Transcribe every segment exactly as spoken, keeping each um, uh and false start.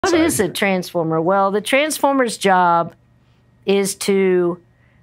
What is a transformer? Well, the transformer's job is to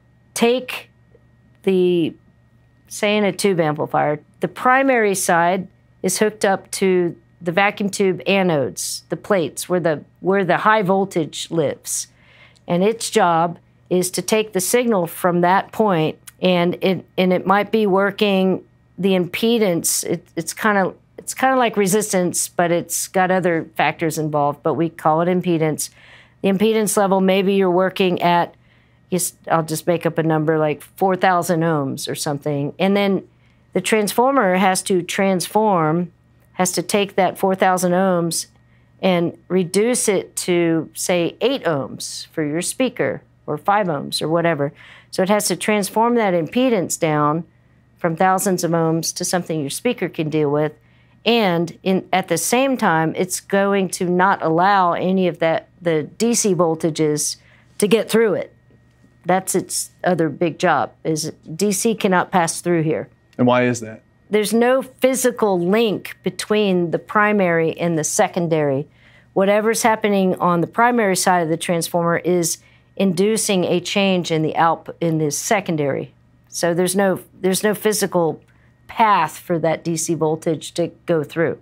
take the, say in a tube amplifier, the primary side is hooked up to the vacuum tube anodes, the plates where the, where the high voltage lives. And its job is to take the signal from that point, and it, and it might be working the impedance. It, it's kind of It's kind of like resistance, but it's got other factors involved, but we call it impedance. The impedance level, maybe you're working at, I'll just make up a number, like four thousand ohms or something. And then the transformer has to transform, has to take that four thousand ohms and reduce it to, say, eight ohms for your speaker, or five ohms, or whatever. So it has to transform that impedance down from thousands of ohms to something your speaker can deal with. And in, at the same time, it's going to not allow any of that, the D C voltages to get through it. That's its other big job, is D C cannot pass through here. And why is that? There's no physical link between the primary and the secondary. Whatever's happening on the primary side of the transformer is inducing a change in the output in the secondary. So there's no, there's no physical path for that D C voltage to go through,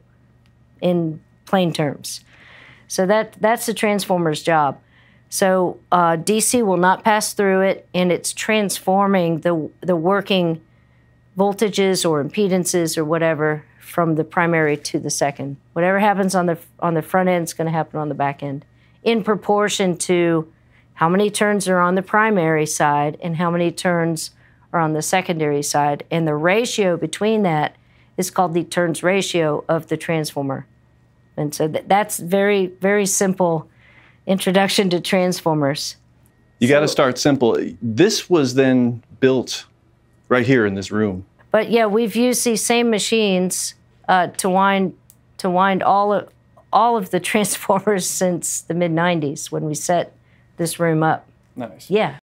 in plain terms. So that, that's the transformer's job. So uh, D C will not pass through it, and it's transforming the, the working voltages or impedances or whatever from the primary to the second. Whatever happens on the, on the front end is going to happen on the back end, in proportion to how many turns are on the primary side and how many turns are on the secondary side, and the ratio between that is called the turns ratio of the transformer. And so th that's very, very simple introduction to transformers. You so, got to start simple. This was then built right here in this room. But yeah, we've used these same machines uh, to wind to wind all of all of the transformers since the mid nineties when we set this room up. Nice. Yeah.